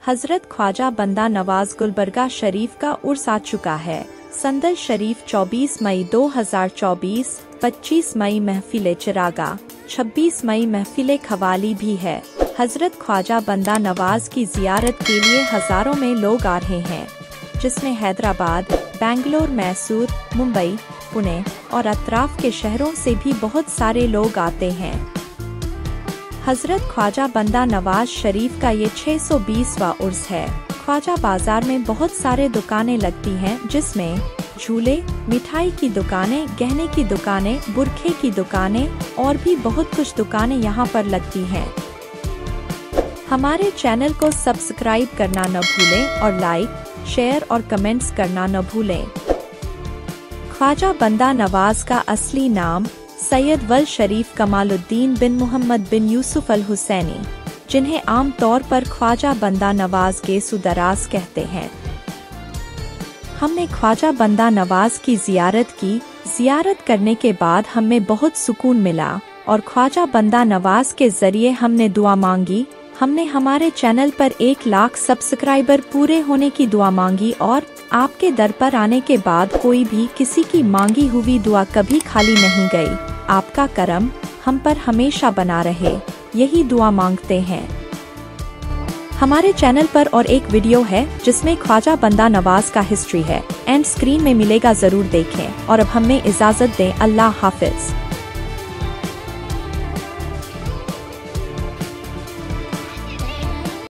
हजरत ख्वाजा बंदा नवाज गुलबर्गा शरीफ का उर्स आ चुका है। संदल शरीफ 24 मई 2024, 25 मई महफिल चिरागा, 26 मई महफिल खवाली भी है। हजरत ख्वाजा बंदा नवाज की जियारत के लिए हजारों में लोग आ रहे हैं, जिसमें हैदराबाद, बेंगलोर, मैसूर, मुंबई, पुणे और अतराफ के शहरों से भी बहुत सारे लोग आते हैं। हजरत ख्वाजा बंदा नवाज शरीफ का ये 620वां उर्स है। ख्वाजा बाजार में बहुत सारे दुकानें लगती हैं, जिसमें झूले, मिठाई की दुकानें, गहने की दुकानें, बुरखे की दुकानें और भी बहुत कुछ दुकानें यहाँ पर लगती हैं। हमारे चैनल को सब्सक्राइब करना न भूलें और लाइक, शेयर और कमेंट्स करना न भूलें। ख्वाजा बंदा नवाज का असली नाम सैयद वल शरीफ कमालुद्दीन बिन मोहम्मद बिन यूसुफ अल हुसैनी, जिन्हें आम तौर पर ख्वाजा बंदा नवाज के सुदराज कहते हैं। हमने ख्वाजा बंदा नवाज की जियारत की। जियारत करने के बाद हमें बहुत सुकून मिला और ख्वाजा बंदा नवाज के जरिए हमने दुआ मांगी। हमने हमारे चैनल पर 1 लाख सब्सक्राइबर पूरे होने की दुआ मांगी और आपके दर पर आने के बाद कोई भी किसी की मांगी हुई दुआ कभी खाली नहीं गई। आपका करम हम पर हमेशा बना रहे, यही दुआ मांगते हैं। हमारे चैनल पर और एक वीडियो है जिसमें ख्वाजा बंदा नवाज का हिस्ट्री है। एंड स्क्रीन में मिलेगा, जरूर देखें। और अब हमें इजाजत दें। अल्लाह हाफिज।